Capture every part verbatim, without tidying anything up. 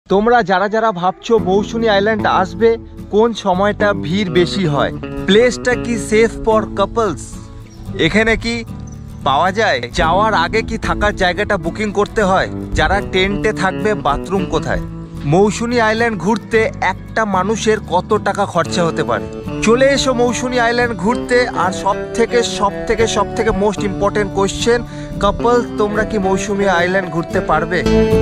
তোমরা যারা যারা ভাবছো মৌসুনী আইল্যান্ড আসবে, কোন সময়টা ভিড় বেশি হয়, প্লেসটা কি সেফ ফর কাপলস, এখানে কি পাওয়া যায়, যাওয়ার আগে কি থাকার জায়গাটা বুকিং করতে হয়, যারা টেন্টে থাকবে বাথরুম কোথায়, মৌসুনী আইল্যান্ড ঘুরতে একটা মানুষের কত টাকা খরচা হতে পারে, চলে এসো মৌসুনী আইল্যান্ড ঘুরতে। আর সব থেকে সব থেকে সব থেকে মোস্ট ইম্পর্টেন্ট কোয়েশ্চেন, কাপলস তোমরা কি মৌসুনী আইল্যান্ড ঘুরতে পারবে?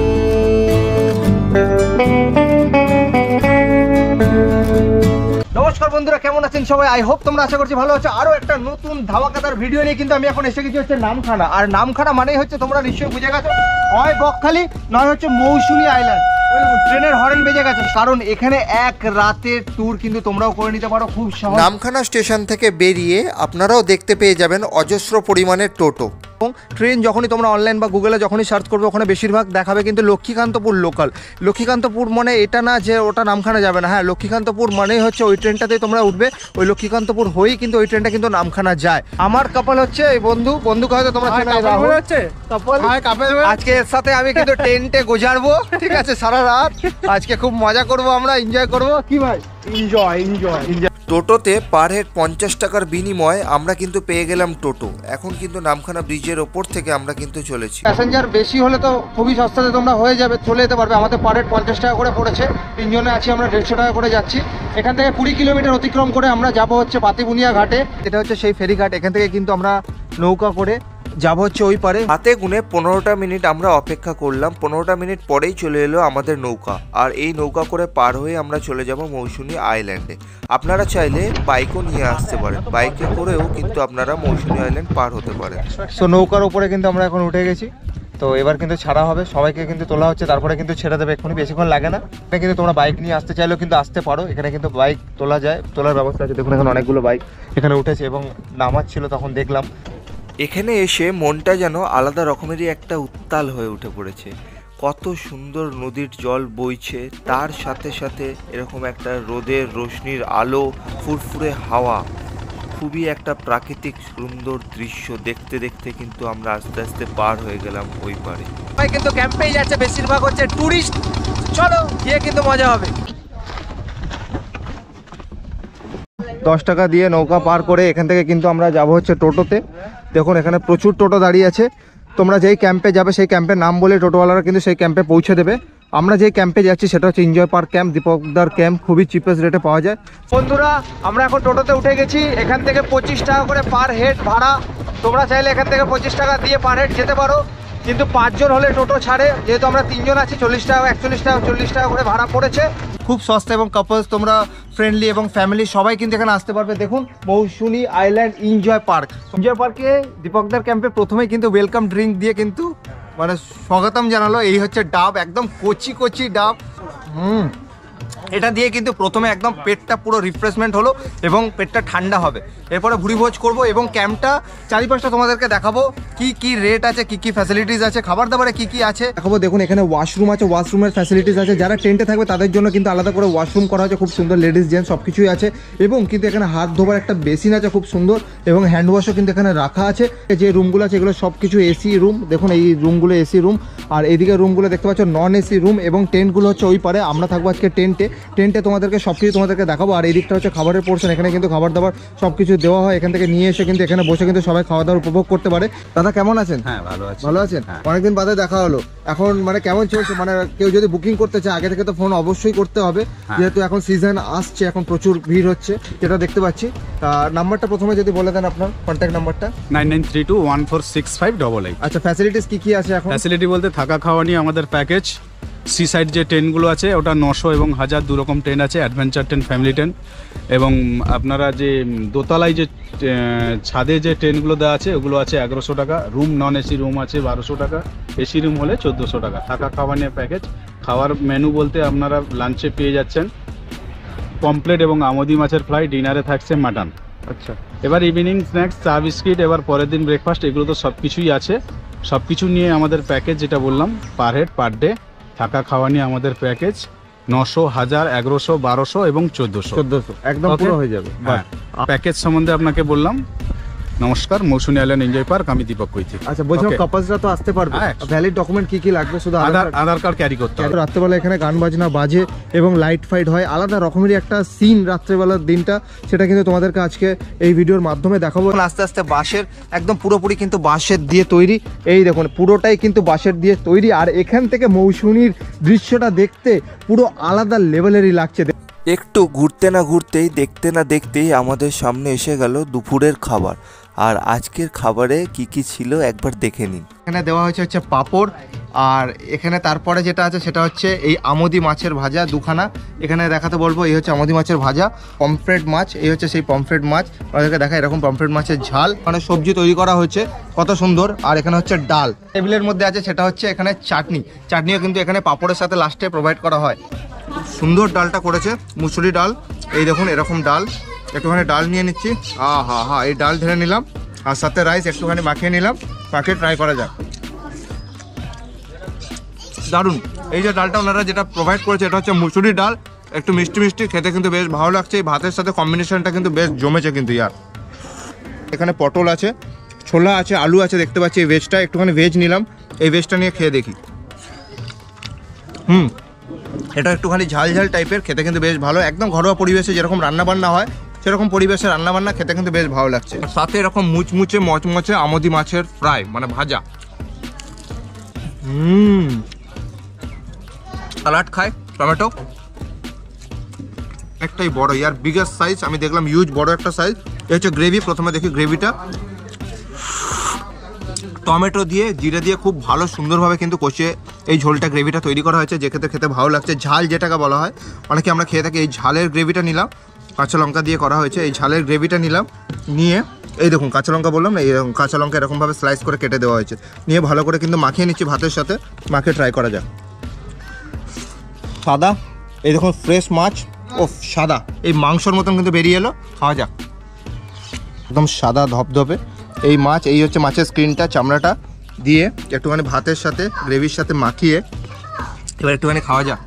নমস্কার বন্ধুরা, কেমন আছেন সবাই? আই হোপ তোমরা আশা করছি ভালো আছো। আরো একটা নতুন ধামাকাদার ভিডিও নিয়ে কিন্তু আমি এখন এসে গেছি হচ্ছে নামখানা। আর নামখানা মানেই হচ্ছে তোমরা নিশ্চয়ই বুঝে গেছো, হয় বকখালি নয় হচ্ছে মৌসুনী আইল্যান্ড। ট্রেনের হর্ন বেজে গেছে, কারণ এখানে এক রাতের ট্যুর কিন্তু তোমরাও করে নিতে পারো খুব সহজ। নামখানা স্টেশন থেকে বেরিয়ে আপনারাও দেখতে পেয়ে যাবেন অজস্র পরিমাণের টোটো। এবং ট্রেন যখনই তোমরা অনলাইন বা গুগলে যখনই সার্চ করবে, ওখানে বেশিরভাগ দেখাবে কিন্তু লক্ষ্মীকান্তপুর লোকাল। লক্ষ্মীকান্তপুর মানে এটা না যে ওটা নামখানা যাবে না, হ্যাঁ লক্ষ্মীকান্তপুর মানেই হচ্ছে ওই ট্রেনটাতেই তোমরা উঠবে, ওই লক্ষ্মীকান্তপুর হয়েই কিন্তু ওই ট্রেনটা কিন্তু নামখানা যায়। আমার কাপল হচ্ছে এই বন্ধু, বন্ধুকে হয়তো তোমরা আজকে এর সাথে আমি কিন্তু টেন্টে গোজারবো, ঠিক আছে, সারা রাত আজকে খুব মজা করবো, আমরা এনজয় করবো। কি ভাই, এনজয় এনজয় এনজয়। টোটোতে পার হেড পঞ্চাশ টাকার বিনিময়ে আমরা কিন্তু পেয়ে গেলাম টোটো। এখন কিন্তু নামখানা ব্রিজের ওপর থেকে আমরা কিন্তু চলেছি। প্যাসেঞ্জার বেশি হলে তো খুবই সস্তাতে তোমরা হয়ে যাবে, চলে যেতে পারবে। আমাদের পার হেড পঞ্চাশ টাকা করে পড়েছে, তিনজনে আছি আমরা, দেড়শো টাকা করে যাচ্ছি। এখান থেকে কুড়ি কিলোমিটার অতিক্রম করে আমরা যাব হচ্ছে পাতিবুনিয়া ঘাটে। এটা হচ্ছে সেই ফেরি ঘাট, এখান থেকে কিন্তু আমরা নৌকা করে যাব হচ্ছে ওই পারে। হাতে গুনে পনেরোটা মিনিট আমরা অপেক্ষা করলাম, পনেরোটা মিনিট পরেই চলে এলো আমাদের নৌকা। আর এই নৌকা করে পার হয়ে আমরা চলে যাব মৌসুনী আইল্যান্ডে। আপনারা চাইলে বাইকও নিয়ে আসতে পারেন, বাইকে করেও কিন্তু আপনারা মৌসুনী আইল্যান্ড পার হতে পারেন। সো নৌকার উপরে কিন্তু আমরা এখন উঠে গেছি, তো এবার কিন্তু ছাড়া হবে, সবাইকে কিন্তু তোলা হচ্ছে, তারপরে কিন্তু ছেড়ে দেবে, এক্ষুনি বেশিক্ষণ লাগে না। এখানে কিন্তু তোমরা বাইক নিয়ে আসতে চাইলেও কিন্তু আসতে পারো, এখানে কিন্তু বাইক তোলা যায়, তোলার ব্যবস্থা আছে। দেখুন এখানে অনেকগুলো বাইক এখানে উঠেছে এবং নামাচ্ছিল, তখন দেখলাম। এখানে এসে মনটা যেন আলাদা রকমেরই একটা উত্তাল হয়ে উঠে পড়েছে। কত সুন্দর নদীর জল বইছে, তার সাথে সাথে এরকম একটা রোদের রোশনির আলো, ফুরফুরে হাওয়া, খুবই একটা প্রাকৃতিক সুন্দর দৃশ্য। দেখতে দেখতে কিন্তু আমরা আস্তে আস্তে পার হয়ে গেলাম ওই পারে। সবাই কিন্তু ক্যাম্পেই যাচ্ছে, বেশিরভাগ হচ্ছে টুরিস্ট। চলো গিয়ে কিন্তু মজা হবে। দশ টাকা দিয়ে নৌকা পার করে এখান থেকে কিন্তু আমরা যাব হচ্ছে টোটোতে। দেখুন এখানে প্রচুর টোটো দাঁড়িয়ে আছে, তোমরা যেই ক্যাম্পে যাবে সেই ক্যাম্পের নাম বলে টোটোওয়ালারা কিন্তু সেই ক্যাম্পে পৌঁছে দেবে। আমরা যেই ক্যাম্পে যাচ্ছি সেটা হচ্ছে এনজয় পার্ক ক্যাম্প, দীপকদার ক্যাম্প, খুবই চিপেস্ট রেটে পাওয়া যায়। বন্ধুরা আমরা এখন টোটোতে উঠে গেছি, এখান থেকে পঁচিশ টাকা করে পার হেড ভাড়া। তোমরা চাইলে এখান থেকে পঁচিশ টাকা দিয়ে পার হেড যেতে পারো, কিন্তু পাঁচজন হলে টোটো ছাড়ে, যেহেতু আমরা তিনজন আছি চল্লিশ টাকা একচল্লিশ টাকা চল্লিশ টাকা করে ভাড়া পড়েছে। খুব সস্তা এবং কাপলস তোমরা ফ্রেন্ডলি এবং ফ্যামিলি সবাই কিন্তু এখানে আসতে পারবে। দেখুন Mousuni island enjoy park. Enjoy পার্কে দীপকদার ক্যাম্পে প্রথমেই কিন্তু ওয়েলকাম ড্রিঙ্ক দিয়ে কিন্তু মানে স্বাগতম জানালো। এই হচ্ছে ডাব, একদম কচি কচি ডাব। হুম এটা দিয়ে কিন্তু প্রথমে একদম পেটটা পুরো রিফ্রেশমেন্ট হলো এবং পেটটা ঠান্ডা হবে। এরপরে ভুড়িভোজ করবো এবং ক্যাম্পটা চারিপাশটা তোমাদেরকে দেখাবো, কি কি রেট আছে, কি কি ফ্যাসিলিটিস আছে, খাবার দাবারে কি কি আছে দেখাবো। দেখুন এখানে ওয়াশরুম আছে, ওয়াশরুমের ফ্যাসিলিটিস আছে। যারা টেন্টে থাকবে তাদের জন্য কিন্তু আলাদা করে ওয়াশরুম করা হয়েছে, খুব সুন্দর, লেডিস জেন্টস সব কিছুই আছে। এবং কিন্তু এখানে হাত ধোবার একটা বেসিন আছে খুব সুন্দর, এবং হ্যান্ড ওয়াশও কিন্তু এখানে রাখা আছে। যে রুমগুলো আছে এগুলো সব কিছু এসি রুম। দেখুন এই রুমগুলো এসি রুম, আর এইদিকে রুমগুলো দেখতে পাচ্ছ নন এসি রুম। এবং টেন্টগুলো হচ্ছে ওই পারে, আমরা থাকবো আজকে টেন্টে। টেন্টে তোমাদেরকে সব কিছু তোমাদেরকে দেখাবো। আর এই দিকটা হচ্ছে খাবারের পোর্শন, এখানে কিন্তু খাবার দাবার সব কিছু দেওয়া হয়, এখান থেকে নিয়ে এসে কিন্তু এখানে বসে কিন্তু সবাই খাওয়া দাওয়ার উপভোগ করতে পারে। দাদা কেমন আছেন? হ্যাঁ ভালো আছি। ভালো আছেন? অনেকদিন বাদে দেখা হলো। এখন মানে কেমন চলছে, মানে কেউ যদি বুকিং করতে চায় আগে থেকে তো ফোন অবশ্যই করতে হবে, যেহেতু এখন সিজন আসছে, এখন প্রচুর ভিড় হচ্ছে যেটা দেখতে পাচ্ছি। নাম্বারটা প্রথমে যদি বলে দেন আপনার কন্ট্যাক্ট নাম্বারটা। Nine nine three two one four six five double eight. আচ্ছা ফ্যাসিলিটিস কি কি আছে এখন? ফ্যাসিলিটি বলতে থাকা খাওয়া নিয়ে আমাদের প্যাকেজ। সি সাইড যে ট্রেনগুলো আছে ওটা নশো এবং হাজার দু রকম ট্রেন আছে, অ্যাডভেঞ্চার ট্রেন, ফ্যামিলি ট্রেন। এবং আপনারা যে দোতলায় যে ছাদে যে ট্রেনগুলো দেওয়া আছে ওগুলো আছে এগারোশো টাকা। রুম নন এসি রুম আছে বারোশো টাকা, এসি রুম হলে চোদ্দোশো টাকা। থাকা খাওয়া নিয়ে প্যাকেজ। খাওয়ার মেনু বলতে আপনারা লাঞ্চে পেয়ে যাচ্ছেন পমপ্লেট এবং আমোদি মাছের ফ্রাই, ডিনারে থাকছে মাটন। আচ্ছা এবার ইভিনিং স্ন্যাক্স, চা বিস্কিট, এবার পরের দিন ব্রেকফাস্ট, এগুলো তো সব কিছুই আছে। সব কিছু নিয়ে আমাদের প্যাকেজ যেটা বললাম পার হেড পার ডে। থাকা খাওয়া নিয়ে আমাদের প্যাকেজ নশো, হাজার, এগারোশো, বারোশো এবং চোদ্দোশো। চোদ্দোশো একদম পুরো হয়ে যাবে। হ্যাঁ প্যাকেজ সম্বন্ধে আপনাকে বললাম। নমস্কার, মৌসুমী আইল্যান্ড এনজয় পার্ক, আমি দীপক কৈথি। আচ্ছা, বলছিলাম Okay. কাপলসরা তো আসতে পারবে, হ্যাঁ। ভ্যালিড ডকুমেন্ট কি কি লাগবে? শুধু আধার আধার কার্ড ক্যারি করতে হবে। রাত্রেবেলা এখানে গান বাজনা বাজে এবং লাইট ফাইট হয়, আলাদা রকমেরই একটা সিন রাত্রেবেলার দিনটা, সেটা কিন্তু তোমাদেরকে আজকে এই ভিডিওর মাধ্যমে দেখাবো। আস্তে আস্তে বাঁশের একদম পুরোপুরি কিন্তু বাঁশের দিয়ে তৈরি, এই দেখুন পুরোটাই কিন্তু বাঁশের দিয়ে তৈরি। আর এখান থেকে মৌসুমীর দৃশ্যটা দেখতে পুরো আলাদা লেভেলেরই লাগছে। একটু ঘুরতে না ঘুরতেই দেখতে না দেখতেই আমাদের সামনে এসে গেল দুপুরের খাবার। আর আজকের খাবারে কি কি ছিল একবার দেখে নিন। এখানে দেওয়া হয়েছে হচ্ছে পাঁপড়, আর এখানে তারপরে যেটা আছে সেটা হচ্ছে এই আমোদি মাছের ভাজা দুখানা। এখানে দেখাতে বলবো, এই হচ্ছে আমোদি মাছের ভাজা, পমফ্রেট মাছ, এই হচ্ছে সেই পমফ্রেট মাছ। আমাদেরকে দেখা এরকম পমফ্রেট মাছের ঝাল, মানে সবজি তৈরি করা হয়েছে কত সুন্দর। আর এখানে হচ্ছে ডাল টেবিলের মধ্যে আছে, সেটা হচ্ছে এখানে চাটনি। চাটনিও কিন্তু এখানে পাঁপড়ের সাথে লাস্টে প্রোভাইড করা হয়। সুন্দর ডালটা করেছে, মুসুরি ডাল, এই দেখুন এরকম ডাল। একটুখানি ডাল নিয়ে নিচ্ছি, আ হা হা, এই ডাল ঢেলে নিলাম, আর সাথে রাইস একটুখানি মাখিয়ে নিলাম, মাখিয়ে ট্রাই করা যাক। দারুণ। এই যে ডালটা ওনারা যেটা প্রোভাইড করেছে এটা হচ্ছে মুসুরি ডাল, একটু মিষ্টি মিষ্টি, খেতে কিন্তু বেশ ভালো লাগছে। এই ভাতের সাথে কম্বিনেশনটা কিন্তু বেশ জমেছে কিন্তু ইয়ার। এখানে পটল আছে, ছোলা আছে, আলু আছে, দেখতে পাচ্ছি। এই ভেজটা একটুখানি ভেজ নিলাম, এই ভেজটা নিয়ে খেয়ে দেখি। হুম, এটা একটুখানি ঝাল ঝাল টাইপের, খেতে কিন্তু বেশ ভালো। একদম ঘরোয়া পরিবেশে যেরকম রান্নাবান্না হয় সেরকম পরিবেশে রান্নাবান্না, খেতে কিন্তু বেশ ভালো লাগছে। সাথে এরকম মুচমুচে মচমচে আমোদি মাছের ফ্রাই, মানে ভাজা। হুম, স্যালাড খায়, টমেটো একটাই বড়, ইয়ার বিগেস্ট সাইজ আমি দেখলাম, ইউজ বড় একটা সাইজ। এই হচ্ছে গ্রেভি, প্রথমে দেখি গ্রেভিটা। টমেটো দিয়ে জিরে দিয়ে খুব ভালো সুন্দরভাবে কিন্তু কষিয়ে এই ঝোলটা গ্রেভিটা তৈরি করা হয়েছে, যে খেতে খেতে ভালো লাগছে। ঝাল যেটাকে বলা হয়, অনেকে আমরা খেয়ে থাকি। এই ঝালের গ্রেভিটা নিলাম, কাঁচা লঙ্কা দিয়ে করা হয়েছে। এই ঝালের গ্রেভিটা নিলাম, নিয়ে এই দেখুন কাঁচা লঙ্কা বললাম না, এরকম কাঁচা লঙ্কা এরকমভাবে স্লাইস করে কেটে দেওয়া হয়েছে, নিয়ে ভালো করে কিন্তু মাখিয়ে নিচ্ছি ভাতের সাথে। মাখিয়ে ট্রাই করা যাক। সাদা, এই দেখুন ফ্রেশ মাছ, ও সাদা, এই মাংসর মতন কিন্তু বেরিয়ে এলো, খাওয়া যাক। একদম সাদা ধপধপে এই মাছ, এই হচ্ছে মাছের স্ক্রিনটা, চামড়াটা দিয়ে একটুখানি ভাতের সাথে গ্রেভির সাথে মাখিয়ে এবার একটুখানি খাওয়া যাক।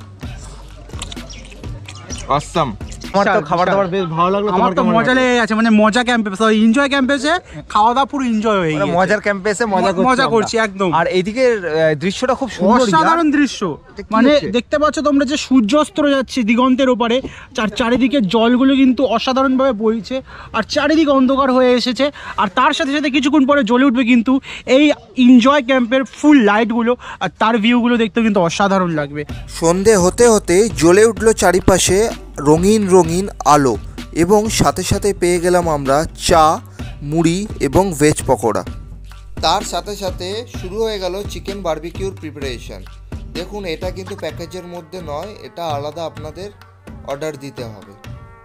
অসাম। আমার তো খাবার দাবার বেশ ভালো লাগলো। আমার তো মজা লেগে গেছে, মানে মজা ক্যাম্পে, এনজয় ক্যাম্পে এসে খাওয়া দাওয়া পুরো এনজয় হয়ে গেছে। মজার ক্যাম্পে এসে মজা করছি, মজা করছি একদম। আর এইদিকে দৃশ্যটা খুব সুন্দর, অসাধারণ দৃশ্য। মানে দেখতে পাচ্ছ তোমরা যে সূর্যাস্ত যাচ্ছে দিগন্তের ওপারে, চার চারিদিকে জলগুলো কিন্তু অসাধারণভাবে বইছে, আর চারিদিকে অন্ধকার হয়ে এসেছে। আর তার সাথে সাথে কিছুক্ষণ পরে জ্বলে উঠবে কিন্তু এই এনজয় ক্যাম্পের ফুল লাইটগুলো, আর তার ভিউগুলো দেখতে কিন্তু অসাধারণ লাগবে। সন্ধে হতে হতে জ্বলে উঠল চারিপাশে রঙিন রঙিন আলো, এবং সাথে সাথে পেয়ে গেলাম আমরা চা, মুড়ি এবং ভেজ পকোড়া। তার সাথে সাথে শুরু হয়ে গেল চিকেন বারবিকিউর প্রিপারেশন। দেখুন, এটা কিন্তু প্যাকেজের মধ্যে নয়, এটা আলাদা আপনাদের অর্ডার দিতে হবে।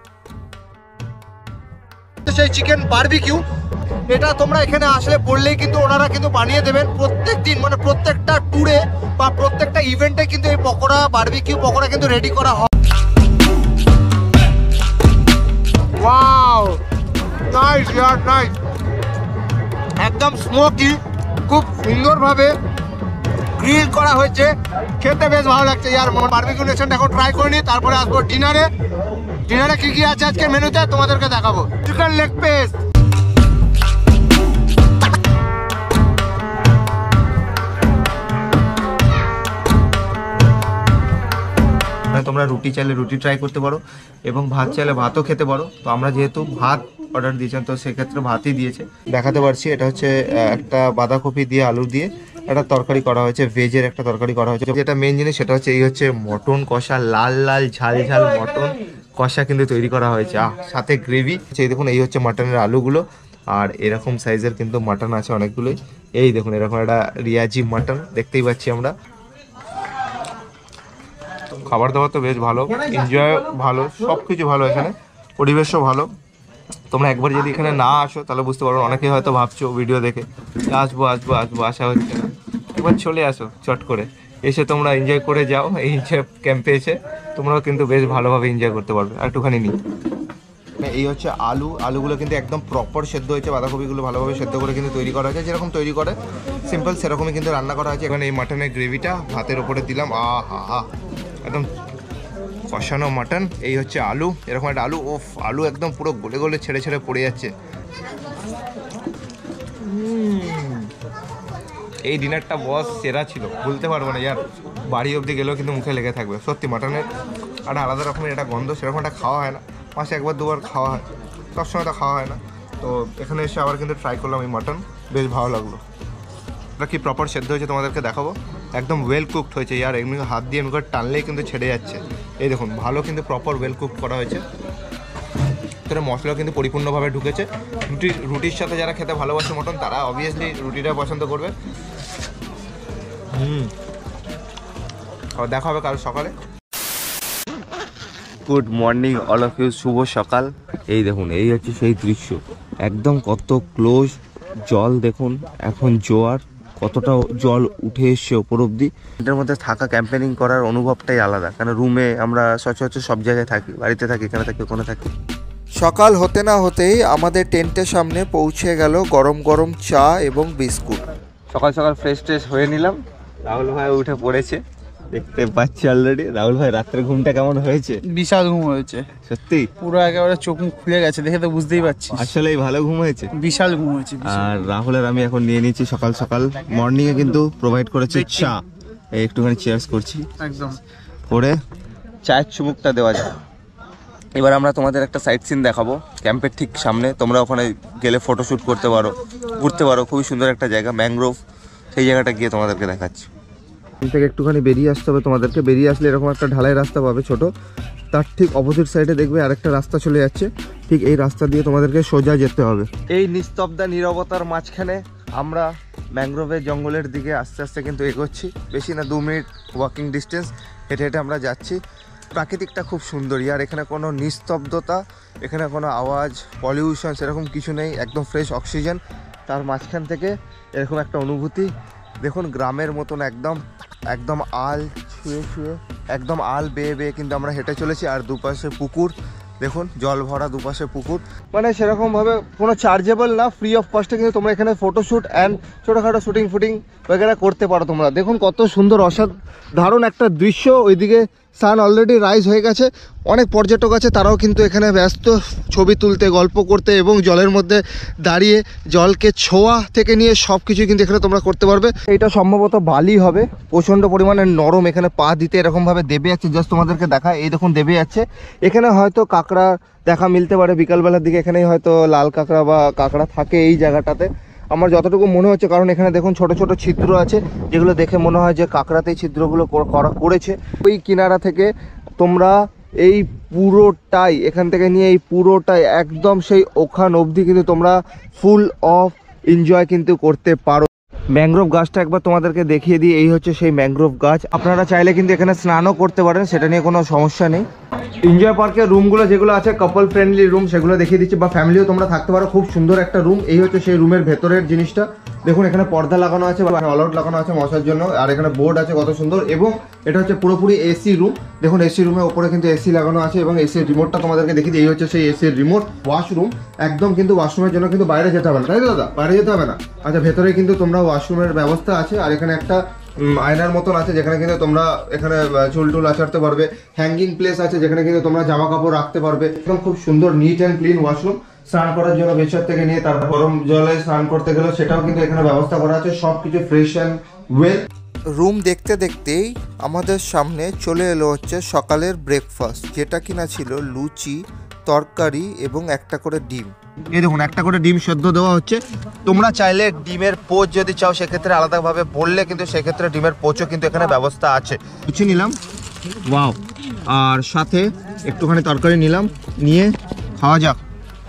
সেই চিকেন বারবিকিউ, এটা তোমরা এখানে আসলে পড়লেই কিন্তু ওনারা কিন্তু বানিয়ে দেবেন প্রত্যেক দিন, মানে প্রত্যেকটা ট্যুরে বা প্রত্যেকটা ইভেন্টে কিন্তু এই পকোড়া, বারবিকিউ পকোড়া কিন্তু রেডি করা হয়। ওয়াও, নাইস ইয়ার, নাইস। একদম স্মোকি, খুব সুন্দরভাবে গ্রিল করা হয়েছে, খেতে বেশ ভালো লাগছে ইয়ার। বারবিকিউ নেশনটা এখন ট্রাই করে নিই, তারপরে আসবো ডিনারে। ডিনারে কি কি আছে আজকে মেনুতে তোমাদেরকে দেখাবো। চিকেন লেগ পিস, তোমরা রুটি চাইলে রুটি ট্রাই করতে পারো, এবং ভাত চাইলে ভাতও খেতে পারো। তো আমরা যেহেতু ভাত অর্ডার দিয়েছেন, তো সেক্ষেত্রে ভাতই দিয়েছে। দেখাতে পারছি, এটা হচ্ছে একটা বাঁধাকপি দিয়ে আলু দিয়ে একটা তরকারি করা হয়েছে, ভেজের একটা তরকারি করা হয়েছে। যেটা মেন জিনিস সেটা হচ্ছে এই হচ্ছে মটন কষা, লাল লাল ঝাল ঝাল মটন কষা কিন্তু তৈরি করা হয়েছে, আহ সাথে গ্রেভি। এই দেখুন, এই হচ্ছে মাটনের আলুগুলো, আর এরকম সাইজের কিন্তু মাটন আছে অনেকগুলোই। এই দেখুন এরকম একটা রিয়াজি মাটন দেখতেই পাচ্ছি আমরা। খাবার দাবার তো বেশ ভালো, এনজয় ভালো, সব কিছু ভালো, এখানে পরিবেশও ভালো। তোমরা একবার যদি এখানে না আসো তাহলে বুঝতে পারবো। অনেকেই হয়তো ভাবছো ভিডিও দেখে আসবো আসবো আসবো, আসা হচ্ছে না। একবার চলে আসো চট করে, এসে তোমরা এনজয় করে যাও। এই এনজয় ক্যাম্পে এসে তোমরাও কিন্তু বেশ ভালোভাবে এনজয় করতে পারবে। আর একটুখানি নিই, এই হচ্ছে আলু, আলুগুলো কিন্তু একদম প্রপার সেদ্ধ হয়েছে, বাঁধাকপিগুলো ভালোভাবে সেদ্ধ করে কিন্তু তৈরি করা হয়েছে, যেরকম তৈরি করে সিম্পল সেরকমই কিন্তু রান্না করা হয়েছে। এখানে এই মাটনের গ্রেভিটা ভাতের ওপরে দিলাম, আহ হা হা, একদম কষানো মাটন। এই হচ্ছে আলু, এরকম একটা আলু, ওফ, আলু একদম পুরো গলে গলে ছেড়ে ছেড়ে পড়ে যাচ্ছে। এই ডিনারটা বস সেরা ছিল, ভুলতে পারবো না ইয়ার। বাড়ি অবধি গেলেও কিন্তু মুখে লেগে থাকবে। সত্যি মাটনের একটা আলাদা রকমের একটা গন্ধ, সেরকম একটা খাওয়া হয় না, মাসে একবার দুবার খাওয়া হয়, সবসময় তো খাওয়া হয় না। তো এখানে এসে আবার কিন্তু ট্রাই করলাম এই মাটন, বেশ ভালো লাগলো। এটা কি প্রপার সেদ্ধ হয়েছে তোমাদেরকে দেখাবো, একদম ওয়েল কুকড হয়েছে ইয়ার। এমনি হাত দিয়ে এমনি করে টানলেই কিন্তু ছেড়ে যাচ্ছে। এই দেখুন ভালো কিন্তু প্রপার ওয়েল কুকড করা হয়েছে, তার মশলা কিন্তু পরিপূর্ণভাবে ঢুকেছে। রুটি রুটির সাথে যারা খেতে ভালোবাসে মটন, তারা অবভিয়াসলি রুটিটা পছন্দ করবে। হুম, আবার দেখা হবে কাল সকালে। Good morning all of you, শুভ সকাল। এই দেখুন এই হচ্ছে সেই দৃশ্য, একদম কত ক্লোজ। জল দেখুন, এখন জোয়ার, কতটা জল উঠে এসছে ওপর অব্দি। এটার মধ্যে থাকা ক্যাম্পেনিং করার অনুভবটাই আলাদা, কারণ রুমে আমরা সচরাচর সব জায়গায় থাকি, বাড়িতে থাকি, এখানে থাকি, ওখানে থাকি। সকাল হতে না হতেই আমাদের টেন্টের সামনে পৌঁছে গেল গরম গরম চা এবং বিস্কুট। সকাল সকাল ফ্রেশ ট্রেশ হয়ে নিলাম। রাহুল ভাই উঠে পড়েছে, দেখতে পাচ্ছি অলরেডি। রাহুল ভাই রাত্রে ঘুমটা কেমন হয়েছে? বিশাল ঘুম হয়েছে সত্যি, পুরো একেবারে চোখ মুখ খুলে গেছে, দেখে তো বুঝতেই পারছি আসলেই ভালো ঘুম হয়েছে, বিশাল ঘুম হয়েছে। আর রাহুলের আমি এখন নিয়ে নিচ্ছি সকাল সকাল। মর্নিং এ কিন্তু প্রোভাইড করেছে চা, এই একটুখানি চেয়ার্স করছি, একদম করে চায়ের চুমুকটা দেওয়া যায়। এবার আমরা তোমাদের একটা সাইট সিন দেখাবো ক্যাম্পের ঠিক সামনে, তোমরা ওখানে গেলে ফটোশ্যুট করতে পারো, ঘুরতে পারো, খুবই সুন্দর একটা জায়গা, ম্যানগ্রোভ। সেই জায়গাটা গিয়ে তোমাদেরকে দেখাচ্ছি। এখান থেকে একটুখানি বেরিয়ে আসতে হবে তোমাদেরকে। বেরিয়ে আসলে এরকম একটা ঢালাই রাস্তা পাবে ছোট, তার ঠিক অপোজিট সাইডে দেখবে আরেকটা রাস্তা চলে যাচ্ছে, ঠিক এই রাস্তা দিয়ে তোমাদেরকে সোজা যেতে হবে। এই নিস্তব্ধ নীরবতার মাঝখানে আমরা ম্যানগ্রোভের জঙ্গলের দিকে আস্তে আস্তে কিন্তু এগোচ্ছি। বেশি না, দু মিনিট ওয়াকিং ডিস্টেন্স হেঁটে হেঁটে আমরা যাচ্ছি। প্রাকৃতিকটা খুব সুন্দর, আর এখানে কোনো নিস্তব্ধতা, এখানে কোনো আওয়াজ, পলিউশন সেরকম কিছু নেই, একদম ফ্রেশ অক্সিজেন। তার মাঝখান থেকে এরকম একটা অনুভূতি, দেখুন গ্রামের মতন একদম একদম আল ছুঁয়ে ছুঁয়ে, একদম আল বেয়ে বেয়ে কিন্তু আমরা হেঁটে চলেছি। আর দুপাশে পুকুর, দেখুন জল ভরা দুপাশে পুকুর, মানে সেরকমভাবে কোনো চার্জেবল না, ফ্রি অফ কস্টে কিন্তু তোমরা এখানে ফটোশ্যুট অ্যান্ড ছোটোখাটো শুটিং ফুটিং ওইখানে করতে পারো তোমরা। দেখুন কত সুন্দর অসাধারণ একটা দৃশ্য। ওইদিকে সান অলরেডি রাইজ হয়ে গেছে, অনেক পর্যটক আছে, তারাও কিন্তু এখানে ব্যস্ত ছবি তুলতে, গল্প করতে এবং জলের মধ্যে দাঁড়িয়ে জলকে ছোঁয়া থেকে নিয়ে সব কিছু কিন্তু এখানে তোমরা করতে পারবে। এটা সম্ভবত বালি হবে, প্রচণ্ড পরিমাণে নরম, এখানে পা দিতে এরকমভাবে দেবে যাচ্ছে, জাস্ট তোমাদেরকে দেখা, এই দেখুন দেবে যাচ্ছে। এখানে হয়তো কাঁকড়া দেখা মিলতে পারে বিকালবেলার দিকে, এখানেই হয়তো লাল কাঁকড়া বা কাঁকড়া থাকে এই জায়গাটাতে আমার যতটুকু মনে হচ্ছে, কারণ এখানে দেখুন ছোট ছোট ছিদ্র আছে, যেগুলো দেখে মনে হয় যে কাঁকড়াতেই ছিদ্রগুলো করা করেছে। ওই কিনারা থেকে তোমরা এই পুরোটাই, এখান থেকে নিয়ে এই পুরোটাই একদম সেই ওখান অবধি কিন্তু তোমরা ফুল অফ এনজয় কিন্তু করতে পারো। ম্যানগ্রোভ গাছটা একবার তোমাদেরকে দেখিয়ে দিই, এই হচ্ছে সেই ম্যানগ্রোভ গাছ। আপনারা চাইলে কিন্তু এখানে স্নানও করতে পারেন, সেটা নিয়ে কোনো সমস্যা নেই। এনজয় পার্কের রুমগুলো যেগুলো আছে কাপল ফ্রেন্ডলি রুম, সেগুলো দেখিয়ে দিচ্ছি, বা ফ্যামিলিও তোমরা থাকতে পারো। খুব সুন্দর একটা রুম, এই হচ্ছে সেই রুমের ভেতরের জিনিসটা। দেখুন এখানে পর্দা লাগানো আছে, অল আউট লাগানো আছে মশার জন্য, আর এখানে বোর্ড আছে কত সুন্দর। এবং এটা হচ্ছে পুরোপুরি এসি রুম, দেখুন এসি রুমের উপরে কিন্তু এসি লাগানো আছে, এবং এসির রিমোটটা তোমাদেরকে দেখিয়ে দিই, এই হচ্ছে সেই এসির রিমোট। ওয়াশরুম একদম কিন্তু ওয়াশরুমের জন্য কিন্তু বাইরে যেতে হবে না, তাই তো দাদা? বাইরে যেতে হবে না। আচ্ছা, ভেতরে কিন্তু তোমরা ওয়াশরুমের ব্যবস্থা আছে, আর এখানে একটা আয়নার মতন আছে, যেখানে কিন্তু তোমরা এখানে চুল টুল আছাড়তে পারবে। হ্যাঙ্গিং প্লেস আছে, যেখানে কিন্তু তোমরা জামা কাপড় রাখতে পারবে। একদম খুব সুন্দর নিট অ্যান্ড ক্লিন ওয়াশরুম। স্নান করার জন্য বেশর থেকে নিয়ে তারপর গরম জলে স্নান করতে গেলে সেটাও কিন্তু এখানে ব্যবস্থা করা আছে, সবকিছু ফ্রেশ অ্যান্ড ওয়েল। রুম দেখতে দেখতেই আমাদের সামনে চলে এলো হচ্ছে সকালের ব্রেকফাস্ট, যেটা কিনা ছিল লুচি, তরকারি এবং একটা করে ডিম। এই দেখুন একটা করে ডিম সেদ্ধ দেওয়া হচ্ছে। তোমরা চাইলে ডিমের পোচ যদি চাও সেক্ষেত্রে আলাদাভাবে বললে কিন্তু সেক্ষেত্রে ডিমের পোচও কিন্তু এখানে ব্যবস্থা আছে। লুচি নিলাম, ওয়াও, আর সাথে একটুখানি তরকারি নিলাম, নিয়ে খাওয়া যাক।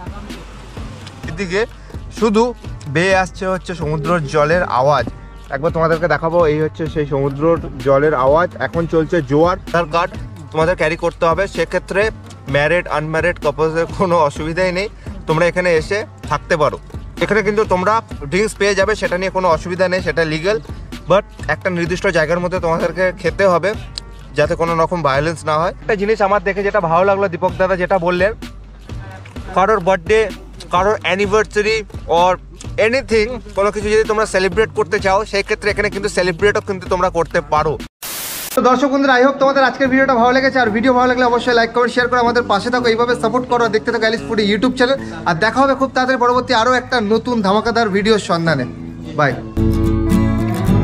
এদিকে শুধু বেয়ে আসছে হচ্ছে সমুদ্রের জলের আওয়াজ, একবার তোমাদেরকে দেখাবো। এই হচ্ছে সেই সমুদ্রের জলের আওয়াজ। এখন চলছে জোয়ার। আধার কার্ড তোমাদের ক্যারি করতে হবে, সেক্ষেত্রে ম্যারিড আনম্যারিড কাপলসের কোনো অসুবিধাই নেই, তোমরা এখানে এসে থাকতে পারো। এখানে কিন্তু তোমরা ড্রিঙ্কস পেয়ে যাবে, সেটা নিয়ে কোনো অসুবিধা নেই, সেটা লিগ্যাল। বাট একটা নির্দিষ্ট জায়গার মধ্যে তোমাদেরকে খেতে হবে, যাতে কোনো রকম ভায়োলেন্স না হয়। একটা জিনিস আমার দেখে যেটা ভালো লাগলো, দীপক দাদা যেটা বললেন, কারোর বার্থডে, কারোর অ্যানিভার্সারি অর এনিথিং, কোনো কিছু যদি তোমরা সেলিব্রেট করতে চাও সেই ক্ষেত্রে এখানে কিন্তু সেলিব্রেটও কিন্তু তোমরা করতে পারো। তো দর্শক বন্ধুরা, আই হোপ তোমাদের আজকের ভিডিওটা ভালো লেগেছে। আর ভিডিও ভালো লাগলে অবশ্যই লাইক কমেন্ট শেয়ার করে আমাদের পাশে থাকো, এইভাবে সাপোর্ট করো, দেখতে থাকো অ্যালিস ফুডি ইউটিউব চ্যানেল। আর দেখা হবে খুব তাড়াতাড়ি পরবর্তী আরও একটা নতুন ধামাকাদার ভিডিওর সন্ধানে। বাই।